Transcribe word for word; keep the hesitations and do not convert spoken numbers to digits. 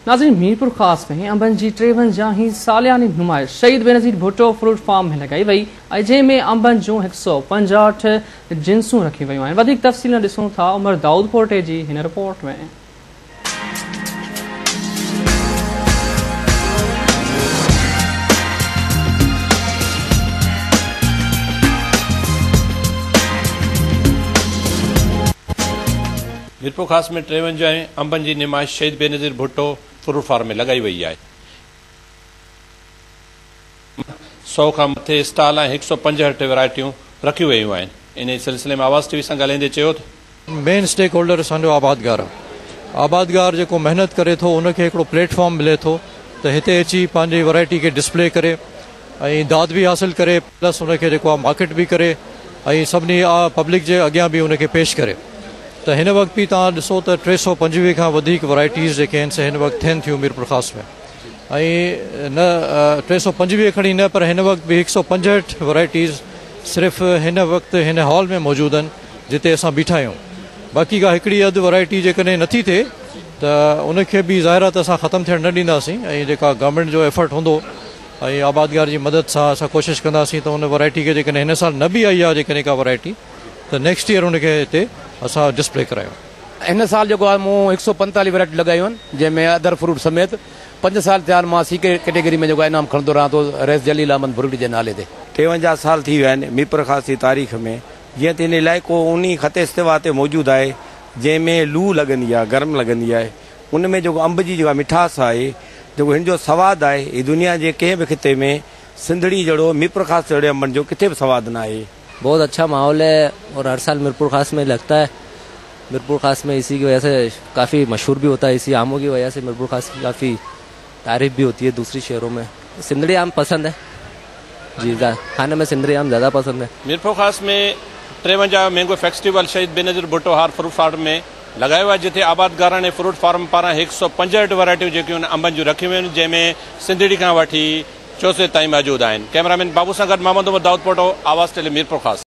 नाज़रीन, मीरपुर ख़ास में अंबनि जी टेवंजाहीं सालियानी नुमाइश शहीद बेनज़ीर भुट्टो फ्रूट फार्म में लगाई वई, जंहिंमें अंबनि जूं हिकु सौ पंजाहठि जिन्सूं रखी वयूं आहिनि। वधीक तफ़सील ॾिसूं था उमर दाऊद पोटे जी हिन रिपोर्ट में। मीरपुर ख़ास में टेवंजाहीं अंबनि जी नुमाइश शहीद बेनज़ीर भुट्टो फ्रूट फार्म में लगाई वई आहे। सौ खां मथे स्टॉल ऐं हिकु सौ पंजहठि वैरायटियूं रखियूं वयूं आहिनि। इन सिलसिले में आवाज़ टीवी सां ॻाल्हाईंदे चयो त मेन स्टेक होल्डर असांजो आबादगार आहे। आबादगार जेको महिनत करे थो उनखे हिकिड़ो प्लेटफॉर्म मिले थो त हिते अची पंहिंजी वैरायटी खे डिस्प्ले करे ऐं दाद बि हासिल करे, प्लस उनखे जेको आहे मार्केट बि करे ऐं सभिनी पब्लिक जे अॻियां बि उनखे पेश करे। त हिन वक़्तु बि तव्हां ॾिसो त टे सौ पंजवीह खां वधीक वैराइटीज़ जेके आहिनि से हिन वक़्तु थियनि थियूं मीरपुर ख़ास में। ऐं न टे सौ पंजवीह खणी न पर हिन वक़्तु बि हिकु सौ पंजहठि वैराइटीज़ सिर्फ़ु हिन वक़्तु हिन हॉल में मौजूदु आहिनि जिते असां बीठा आहियूं। बाक़ी का हिकिड़ी अधु वैराइटी जेकॾहिं नथी थिए त उनखे बि ज़ाहिर आहे त असां ख़तमु थियणु न ॾींदासीं ऐं जेका गवर्नमेंट जो एफर्ट हूंदो ऐं आबादगार जी मदद सां असां कोशिशि कंदासीं त उन वैराइटी खे जेकॾहिं हिन साल न बि आई आहे जेकॾहिं का वैराइटी त नेक्स्ट ईयर उनखे हिते असां डिस्प्ले करायूं। इन साल जो आहे मूं हिकु सौ पंतालीह वैराइटी लगायूं आहिनि, जंहिंमें अदर फ्रूट समेत पंज साल थिया मां सी कैटेगरी में जेको इनाम खणंदो रहां थो रेस जलील अहमद फ्रूट जे नाले ते। टेवंजाह साल थी विया आहिनि मीरपुर ख़ास जी तारीख़ में, जीअं त इन इलाइक़ो उन ख़त इस्तिवा ते मौजूदु आहे जंहिंमें लू लॻंदी आहे, गर्म लॻंदी आहे। उन में जेको अंब जी जेका मिठास आहे, जेको हिन जो सवादु आहे, हीअ दुनिया जे कंहिं बि खिते में सिंधड़ी जहिड़ो मीरपुर ख़ास जहिड़े अंबनि जो किथे बि सवादु न आहे। बहुत अच्छा माहौल है और हर साल मीरपुर खास में लगता है। मीरपुर खास में इसी की वजह से काफ़ी मशहूर भी होता है, इसी आमों की वजह से मीरपुर खास की काफ़ी तारीफ भी होती है दूसरी शहरों में। सिंधड़ी आम पसंद है जी, खाने में सिंधड़ी आम ज़्यादा पसंद है। मीरपुर ख़ास में टेवंजाह मैंगो फेस्टिवल शहीद बेनज़ीर भुट्टो हार फ्रूट फार्म में लगायो आहे, जिथे आबादगारनि फ्रूट फार्म पारां हिकु सौ पंजहठि वैरायटियूं जेकियूं अंबनि जूं रखियूं आहिनि, जंहिंमें सिंधड़ी खां वठी चौसे ताईं मौजूदु आहिनि। कैमरामैन बाबू सां गॾु मोहम्मद उमर दाऊद पोटो, आवाज़ टेली मीरपुर ख़ास।